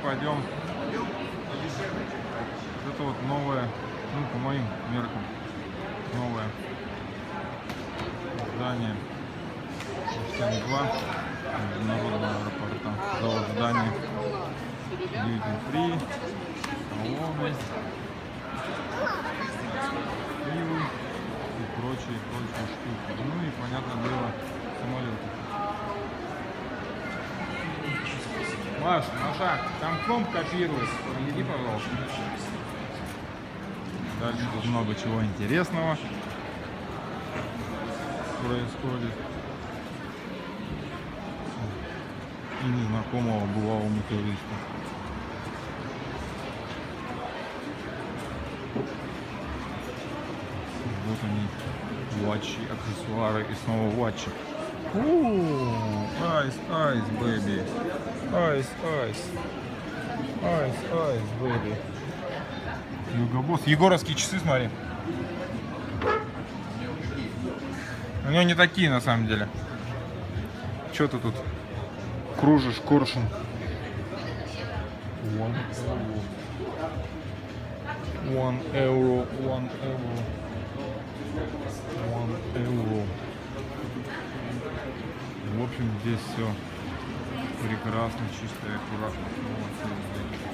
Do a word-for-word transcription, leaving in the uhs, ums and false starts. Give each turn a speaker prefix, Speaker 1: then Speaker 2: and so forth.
Speaker 1: пойдем. Это вот новое, ну, по моим меркам, новое здание Ташкент два международного аэропорта. Это вот здание Duty Free, салоны, пивы и прочие, прочие штуки. Ну и, понятное дело, самолеты. Маш, Маша, там комп копирует. Иди, пожалуйста. Дальше тут много чего интересного происходит. И незнакомого бывалому туриста. Вот они, ватчи, аксессуары и снова ватчи. Айс, айс, бэби. Айс, айс. Айс, айс, бэби. Югобосс. Егоровские часы, смотри. У него не такие, на самом деле. Что ты тут кружишь, коршун? One euro. One euro. One euro. One euro. В общем, здесь все прекрасно, чисто и аккуратно.